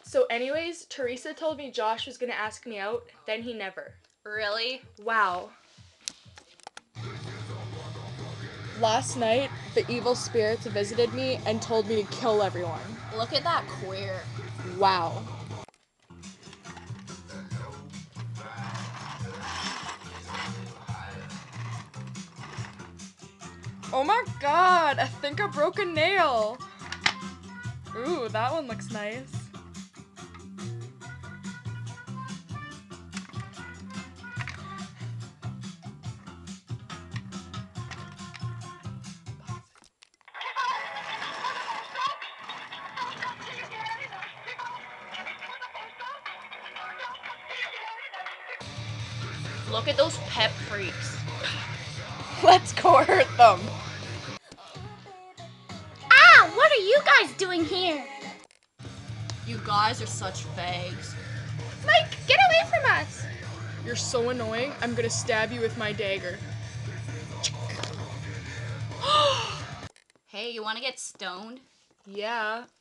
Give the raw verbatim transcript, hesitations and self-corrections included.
So anyways, Teresa told me Josh was gonna ask me out, then he never. Really? Wow. Last night, the evil spirits visited me and told me to kill everyone. Look at that queer. Wow. Oh my god, I think I broke a nail. Ooh, that one looks nice. Look at those pep freaks. Let's go hurt them. Ah, what are you guys doing here? You guys are such fags. Mike, get away from us! You're so annoying, I'm gonna stab you with my dagger. Hey, you wanna get stoned? Yeah,